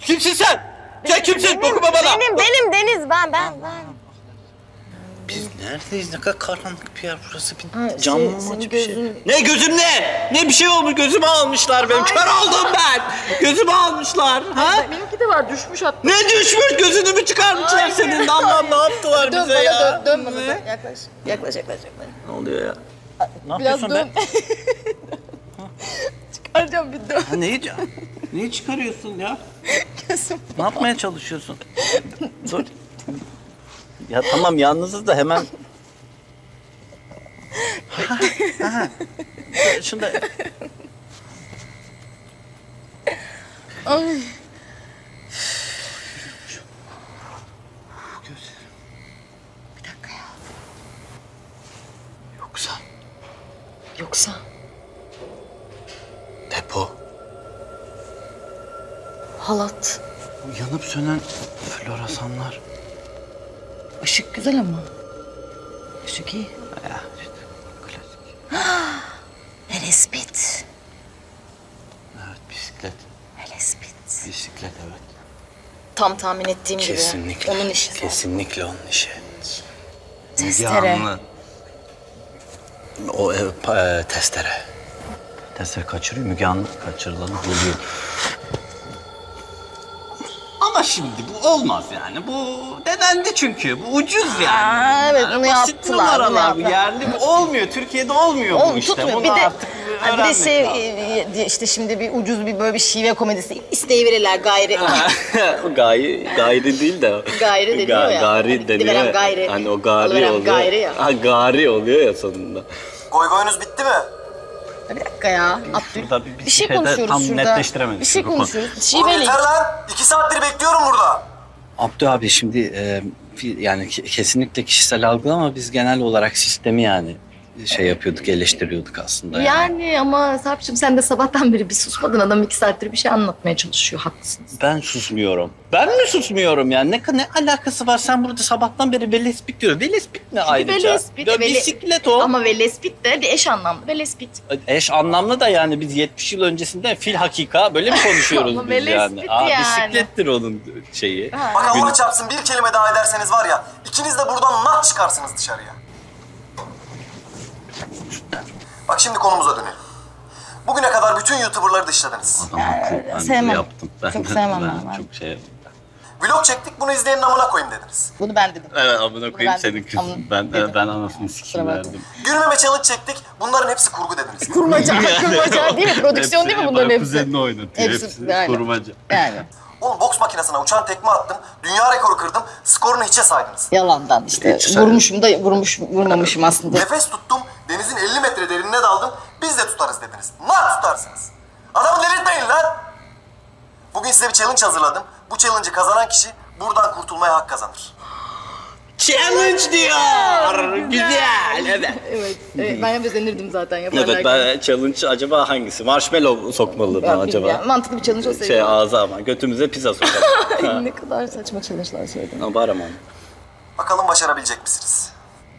Kimsin sen? Sen kimsin? Dokunma bana. Benim, benim Deniz. Ben, ben, ben. Biz neredeyiz? Ne kadar karanlık bir yer burası. Bir Ha, camlı şey, mı senin bir şey? gözün- Ne gözüm ne? Ne bir şey olmuş gözümü almışlar benim. Kör oldum ben. Gözümü almışlar. Ha? Benimki de var düşmüş hatta. Ne düşmüş? Gözünü mü çıkarmışlar senin? Allah'ım ne yaptılar Dön bize bana ya? dön, dön bana Ne? dön. Yaklaş. Yaklaş yaklaş yaklaş. Ne oluyor ya? Ne Biraz yapıyorsun dön. be? Çıkaracağım bir dön. Ha, neyi, neyi çıkarıyorsun ya? Gözüm. Ne yapmaya çalışıyorsun? Dur. Ya tamam yalnızız da hemen... Ha, ha. Şunu da... Ay. Bir dakika ya. Yoksa Yoksa depo. halat. Bu yanıp sönen floresanlar. Işık güzel ama. Işık iyi. Ya işte klasik. Helespit. Evet bisiklet. Helespit. Bisiklet evet. Tam tahmin ettiğim Kesinlikle. gibi. Onun işi. Kesinlikle onun işi. Testere. Yağmur. O e, pa- e, testere. Testere kaçırıyor, Müge Anlı kaçırılanı buluyor. Ama şimdi bu olmaz yani. Bu denendi çünkü. Bu ucuz yani. Aa, evet, bunu basit yaptılar, numaralar bunu bu yerli. Bu olmuyor. Türkiye'de olmuyor bu Oğlum işte. tutmuyor. Bunu Bir de, artık ha, bir de öğrenmek şey lazım. e, işte şimdi bir ucuz bir böyle bir şive komedisi isteyiverirler gayri. Gayri, gayri değil de. Gayri deniyor ya. Gari deniyor Gidiverem ya. gayri. Hani o gari Alıverem oluyor. gayri ya. Ha gari oluyor ya sonunda. Goy goyunuz bitti mi? Bir dakika ya. Abdül. Şurada bir, bir, Bir şey şeyde konuşuyoruz tam şurada. netleştiremedik. Bir şey şu konu. konuşuyoruz. Oğlum Şiveyle. yeter lan. İki saattir bekliyorum burada. Abdü abi şimdi e, fi- yani ke- kesinlikle kişisel algı ama biz genel olarak sistemi yani şey yapıyorduk, eleştiriyorduk aslında. Yani. Yani ama Sarp'cığım sen de sabahtan beri bir susmadın. Adam iki saattir bir şey anlatmaya çalışıyor. Haklısınız. Ben susmuyorum. Ben mi susmuyorum yani? Ne, ne alakası var? Sen burada sabahtan beri velespit diyorsun. Velespit ne ayrıca? velespit, Ya vele- bisiklet o. Ama velespit de bir eş anlamlı. Velespit. Eş anlamlı da yani biz yetmiş yıl öncesinde fil hakika böyle mi konuşuyoruz Ama biz yani? velespit Aa, yani. bisiklettir onun şeyi. Bak Allah çarpsın bir kelime daha ederseniz var ya, ikiniz de buradan nak çıkarsınız dışarıya. Bak şimdi konumuza dönelim. Bugüne kadar bütün YouTuber'ları dışladınız. Adam haklı. Ben de sevmem. yaptım. Ben Çok de- sevmem ben. ben. Çok şey. Vlog çektik, bunu izleyenin amına koyayım dediniz. Bunu ben dedim. Evet amına koyayım Ben- senin kızın. Ama- Ben, dedim. ben anasını sikeyim Kusura bakma. verdim. Gülmeme challenge çektik, bunların hepsi kurgu dediniz. Kurmaca, kurmaca değil mi? Prodüksiyon değil mi bunların hepsi? Kuzenini oynatıyor. Hepsi- Hepsi, aynen. kurmaca. Yani Oğlum boks makinesine uçan tekme attım, dünya rekoru kırdım, skorunu hiçe saydınız. yalandan işte vurmuşum da vurmuş vurmamışım aslında. Nefes tuttum, denizin elli metre derinine daldım, biz de tutarız dediniz. Nak tutarsınız. Adamı delirtmeyin lan! Bugün size bir challenge hazırladım. Bu challenge'ı kazanan kişi buradan kurtulmaya hak kazanır. Challenge diyor. Güzel. Evet. Evet, evet ben hep özenirdim zaten yaparlarken. Evet ben challenge acaba hangisi? Marshmallow sokmalı mı Ya, acaba? bilmiyorum, mantıklı bir challenge olsaydı. Şey ağza ama götümüze pizza sokalım. Ay, ne kadar saçma challenge'lar söyledim. Ama bağırma. Bakalım başarabilecek misiniz?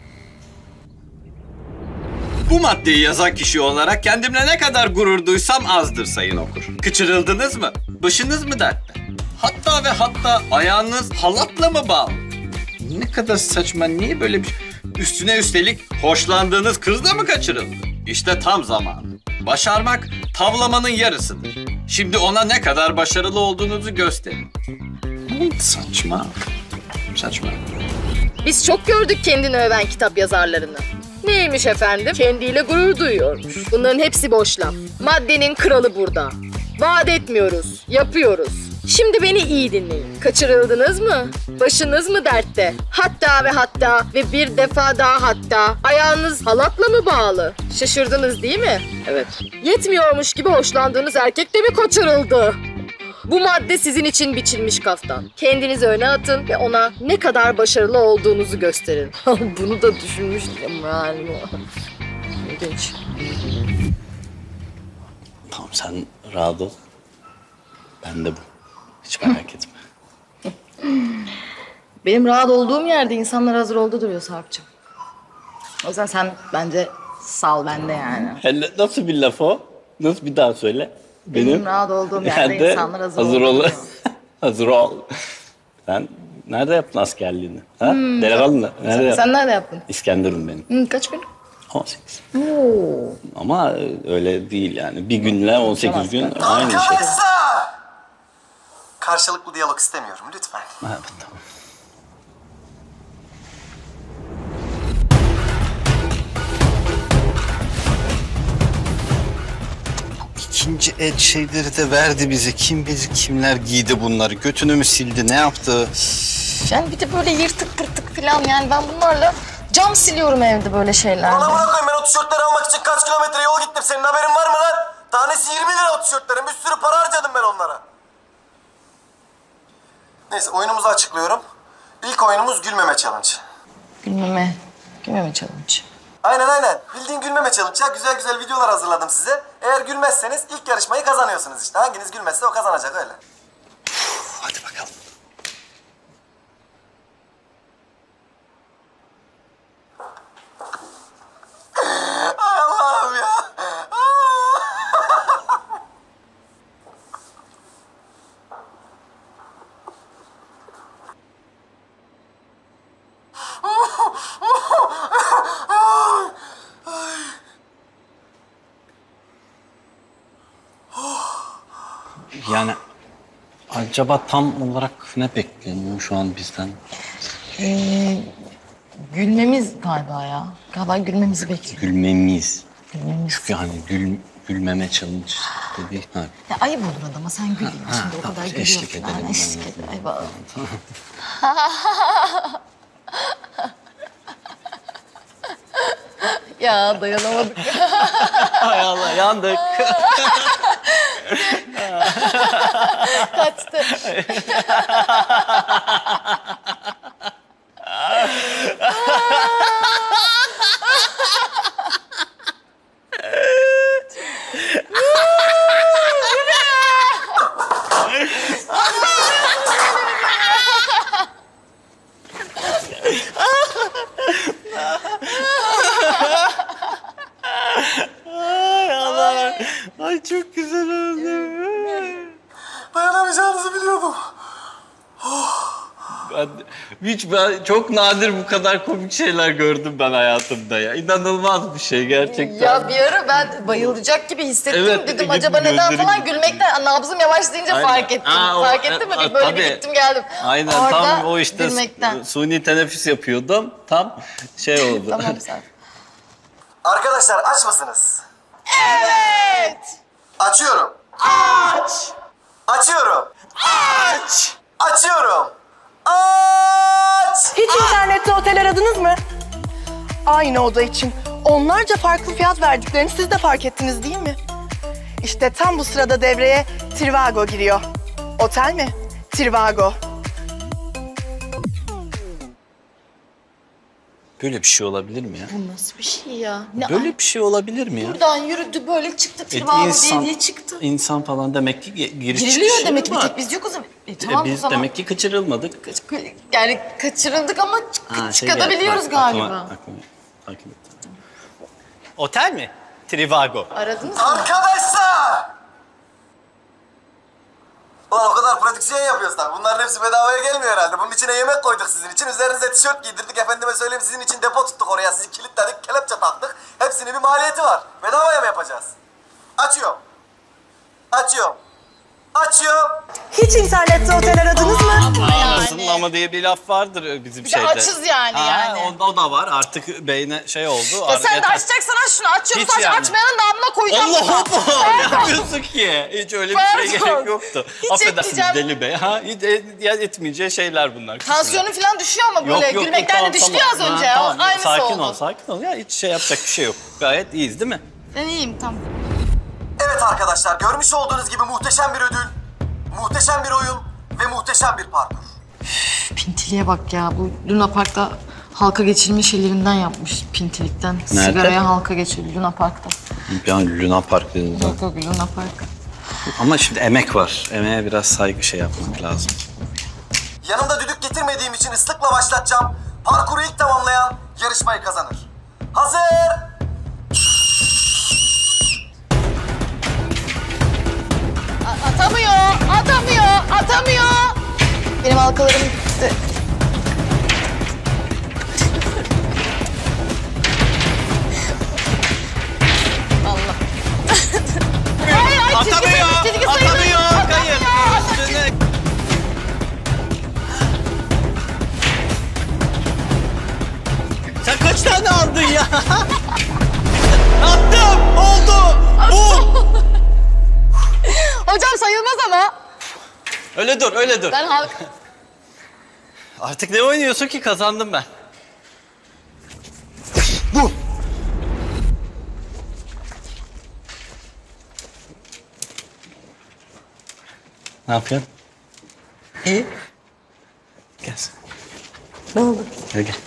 Bu maddeyi yazan kişi olarak kendimle ne kadar gurur duysam azdır sayın okur. Kıçırıldınız mı? Başınız mı dertte? Hatta ve hatta ayağınız halatla mı bağlı? Ne kadar saçma, niye böyle bir... Üstüne üstelik hoşlandığınız kız da mı kaçırıldı? İşte tam zamanı. Başarmak tavlamanın yarısıdır. Şimdi ona ne kadar başarılı olduğunuzu gösterin. Saçma. Saçma. Biz çok gördük kendini öven kitap yazarlarını. Neymiş efendim? Kendiyle gurur duyuyormuş. Bunların hepsi boş laf. Maddenin kralı burada. Vaat etmiyoruz, yapıyoruz. Şimdi beni iyi dinleyin. Kaçırıldınız mı? Başınız mı dertte? Hatta ve hatta ve bir defa daha hatta ayağınız halatla mı bağlı? Şaşırdınız değil mi? Evet. Yetmiyormuş gibi hoşlandığınız erkek de mi kaçırıldı? Bu madde sizin için biçilmiş kaftan. Kendinizi öne atın ve ona ne kadar başarılı olduğunuzu gösterin. Bunu da düşünmüştüm yani. İlginç. Tamam sen rahat ol. Ben de bu. Hiç merak etme. Benim rahat olduğum yerde insanlar hazır oldu duruyor Sarp'cığım. O yüzden sen bence sal bende yani. Hele nasıl bir laf o? Nasıl bir daha söyle? Benim, rahat olduğum yerde yerde insanlar hazır, hazır oldu ol. duruyor. Hazır ol. Sen nerede yaptın askerliğini? Ha? Hmm. Delikanlı. Nerede Sen, yaptın? sen nerede yaptın? İskenderun benim. Hı, kaç gün? on sekiz. Oo. Ama öyle değil yani. Bir günle on sekiz gün aynı şey. Arkadaşlar! Karşılıklı diyalog istemiyorum lütfen. Evet, tamam. İkinci el şeyleri de verdi bize. Kim bilir kimler giydi bunları. Götünü mü sildi, ne yaptı? Yani bir de böyle yırtık pırtık falan yani ben bunlarla cam siliyorum evde böyle şeylerle. Bana bırakayım ben o tişörtleri almak için kaç kilometre yol gittim. Senin haberin var mı lan? Tanesi yirmi lira o tişörtlerin. Bir sürü para harcadım ben onlara. Neyse oyunumuzu açıklıyorum. İlk oyunumuz gülmeme challenge. Gülmeme, gülmeme challenge. Aynen aynen. Bildiğin gülmeme challenge ya. Güzel güzel videolar hazırladım size. Eğer gülmezseniz ilk yarışmayı kazanıyorsunuz işte. Hanginiz gülmezse o kazanacak öyle. Hadi bakalım. Ay Allah'ım ya. Yani acaba tam olarak ne bekleniyor şu an bizden? Ee, gülmemiz galiba ya. Galiba gülmemizi bekliyor. Gülmemiz. Gülmemiz. Çünkü hani gül, gülmeme challenge dedi. Ha. Ya ayıp olur adama sen gül ya. Ha, Şimdi o tamam, kadar eşlik gülüyorsun. edelim. Aynen, eşlik edelim. Ay bak. Ya dayanamadık. Hay Allah yandık. Kaçtı. Ay Allah. Ay çok güzel oldu. Dayanamayacağınızı biliyordum. Ben, hiç ben çok nadir bu kadar komik şeyler gördüm ben hayatımda ya. İnanılmaz bir şey gerçekten. Ya bir ara ben bayılacak gibi hissettim. Evet, Dedim evet, acaba neden gözlerim falan gitti. gülmekten nabzım yavaşlayınca Aynen. fark ettim. Aa, o- fark ettin mi? e, Bir böyle tabii. bir gittim geldim. Aynen Orada tam o işte gülmekten. suni teneffüs yapıyordum. Tam şey oldu. Tamam sen. Arkadaşlar aç mısınız? Evet. Açıyorum. Aç. Açıyorum. Aç. Açıyorum. Aç. Hiç internette otel aradınız mı? Aynı oda için onlarca farklı fiyat verdiklerini siz de fark ettiniz değil mi? İşte tam bu sırada devreye Trivago giriyor. Otel mi? Trivago. Böyle bir şey olabilir mi ya? Bu nasıl bir şey ya? Ne Böyle bir şey olabilir mi ya? Buradan yürüdü böyle çıktı. E, Trivago diye insan- diye çıktı. İnsan falan demek ki ge- giriş Giriliyor çıkışı demek ki bir var. tek biz yokuz. E, E, tamam o biz zaman. demek ki kaçırılmadık. Yani kaçırıldık ama çık Ha, şey çıkabiliyoruz geldi, galiba. aklıma- aklıma takip ettim. Otel mi? Trivago. Aradınız mı? Arkadaşlar! Ulan o kadar prodüksiyon yapıyoruz tabii. Bunların hepsi bedavaya gelmiyor herhalde. Bunun içine yemek koyduk sizin için. Üzerinize tişört giydirdik. Efendime söyleyeyim sizin için depo tuttuk oraya. Sizi kilitledik, kelepçe taktık. Hepsinin bir maliyeti var. Bedavaya mı yapacağız? Açıyorum. Açıyorum. Açıyorum. Hiç internette otel aradınız mı? Anasının ama diye bir laf vardır bizim Bir de şeyde. açız yani Ha, yani. O, o da var artık beyne şey oldu. Ya Ar- sen de yeter. açacaksan aç şunu. Açıyoruz Hiç aç. yani. Açmayanın da amına koyacağım. Allah bunu. Allah ne Pardon. yapıyorsun ki? Hiç öyle bir şey Pardon. gerek yoktu. Hiç Affedersiniz etmeyeceğim. Deli Bey. Ha, hiç et, ya etmeyeceği şeyler bunlar. Tansiyonun falan düşüyor ama böyle Yok, yok, gülmekten tamam, de düştü tamam. az önce. Ha, ya. tamam. Aynısı Sakin oldu. ol, sakin ol. Ya hiç şey yapacak bir şey yok. Gayet iyiyiz değil mi? Ben iyiyim tamam. Evet arkadaşlar görmüş olduğunuz gibi muhteşem bir ödül, muhteşem bir oyun ve muhteşem bir parkur. Pintiliğe bak ya. Bu Luna Park'ta halka geçirme şeylerinden yapmış pintilikten. Nerede? Sigaraya halka geçirdi Luna Park'ta. Yani Luna Park dediniz. Yok yok Luna Park. Ama şimdi emek var. Emeğe biraz saygı şey yapmak lazım. Yanımda düdük getirmediğim için ıslıkla başlatacağım. Parkuru ilk tamamlayan yarışmayı kazanır. Hazır! A- atamıyor, atamıyor, atamıyor. halkalarım gitti. Allah. Hayır, hayır, Atamıyor, çizgi sayı- atamıyor. Atamıyor. Hayır. Üstüne. Sen kaç tane aldın ya? Attım, oldu. Bu. Hocam sayılmaz ama. Öyle dur, öyle dur. Ben halk... Artık ne oynuyorsun ki? Kazandım ben. Bu. Ne yapıyorsun? İyi. Gel. Ne oldu? Gel gel.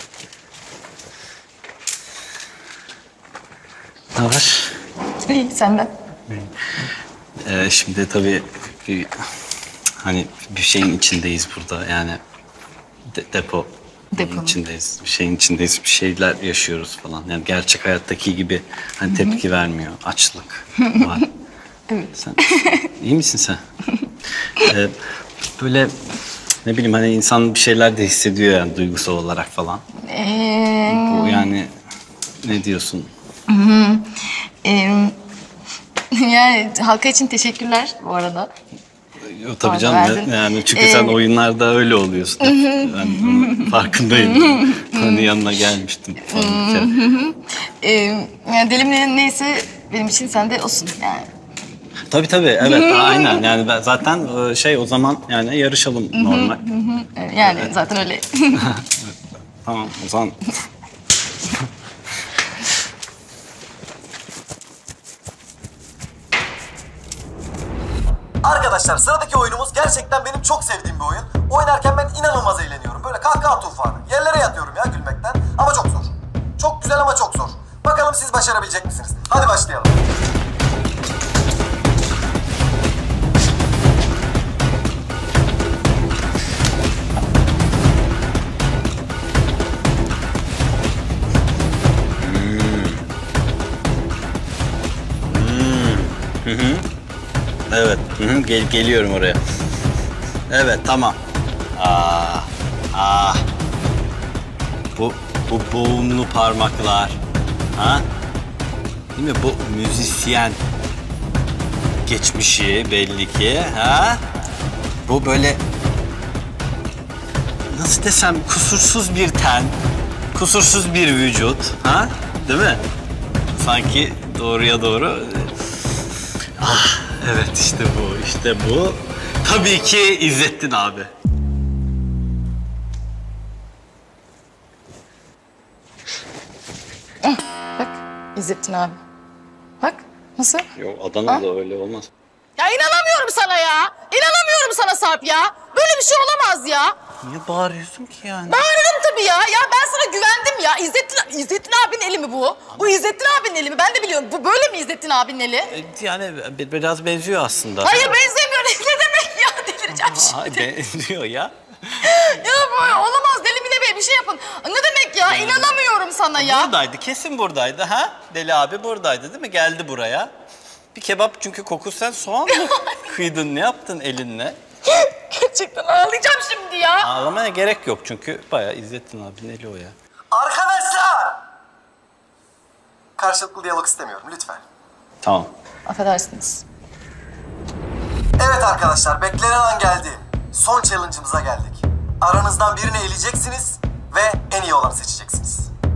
Ne var? İyi, senden. Ee, şimdi tabii bir, hani bir şeyin içindeyiz burada yani de, depo Deponun içindeyiz, bir şeyin içindeyiz, bir şeyler yaşıyoruz falan. Yani gerçek hayattaki gibi hani tepki vermiyor, açlık var. Evet. Sen iyi misin sen? ee, böyle ne bileyim hani insan bir şeyler de hissediyor yani duygusal olarak falan. Ee... Bu yani ne diyorsun? Hı hı. Ee, yani halka için teşekkürler bu arada. Yo, tabii Orada canım verdin. yani çünkü Ee, sen oyunlarda öyle oluyorsun. Ben onun farkındayım. Hani yanına gelmiştim falan. bir kere. Ee, yani dilimle neyse benim için sen de olsun yani. Tabii tabii evet aynen yani ben zaten şey o zaman yani yarışalım normal. Yani zaten öyle. Tamam o zaman. Arkadaşlar sıradaki oyunumuz gerçekten benim çok sevdiğim bir oyun. Oynarken ben inanılmaz eğleniyorum. Böyle kahkaha tufanı. Yerlere yatıyorum ya gülmekten. Ama çok zor. Çok güzel ama çok zor. Bakalım siz başarabilecek misiniz? Hadi başlayalım. Hı hı. Evet, hı hı. Gel geliyorum oraya. Evet, tamam. Aa, aa. Bu, bu boğumlu parmaklar. Ha? Değil mi? Bu müzisyen geçmişi belli ki. Ha? Bu böyle nasıl desem kusursuz bir ten, kusursuz bir vücut. Ha? Değil mi? Sanki doğruya doğru. Ah, evet işte bu, işte bu. Tabii ki İzzettin abi. Bak İzzettin abi. Bak nasıl? Yok Adana'da öyle olmaz. Ya inanamıyorum sana ya. İnanamıyorum sana Sarp ya. Böyle bir şey olamaz ya. Niye bağırıyorsun ki yani? Bağırırım tabii ya. Ya ben sana güvendim ya. İzzettin, İzzettin abinin eli mi bu? Bu İzzettin abinin eli mi? Ben de biliyorum. Bu böyle mi İzzettin abinin eli? E, Yani bi- biraz benziyor aslında. Hayır benzemiyor. Ne demek ya? Delireceğim Ay, şimdi. benziyor ya. Ya böyle olamaz. Deli Mine Bey bir şey yapın. Ne demek ya? İnanamıyorum sana ya. Buradaydı, kesin buradaydı ha? Deli abi buradaydı değil mi? Geldi buraya. Bir kebap çünkü koku sen soğan mı kıydın? Ne yaptın elinle? Gerçekten ağlayacağım şimdi ya. Ağlamaya gerek yok çünkü bayağı İzzettin abinin eli o ya. Arkadaşlar! Karşılıklı diyalog istemiyorum lütfen. Tamam. Affedersiniz. Evet arkadaşlar beklenen an geldi. Son challenge'ımıza geldik. Aranızdan birini eleyeceksiniz ve en iyi olanı seçeceksiniz.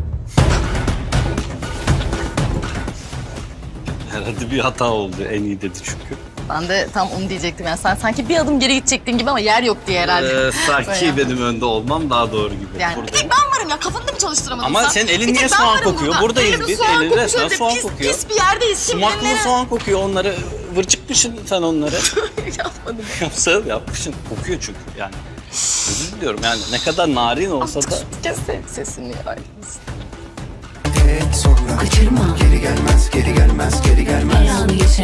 Herhalde bir hata oldu. En iyi dedi çünkü. Ben de tam onu diyecektim. Yani sen sanki bir adım geri gidecektin gibi ama yer yok diye herhalde. Ee, sanki Böyle. benim önde olmam daha doğru gibi. Yani Burada. bir tek ben varım ya. Kafanı da mı çalıştıramadın Ama sen? senin elin Bir niye tek ben soğan varım kokuyor? burada. Buradayız Elim biz. soğan Elin kokuyor. resmen Şöyle soğan pis, kokuyor. Pis bir yerdeyiz. Kim Sumaklı bilir nereye- soğan kokuyor onları. Vırçıkmışsın sen onları. Yapmadım. Yapsa yapmışsın. Kokuyor çünkü yani. Özür diliyorum yani ne kadar narin olsa da. Kes sesini ya. Sonra kaçırma, geri gelmez, geri gelmez, geri gelmez. Ayağını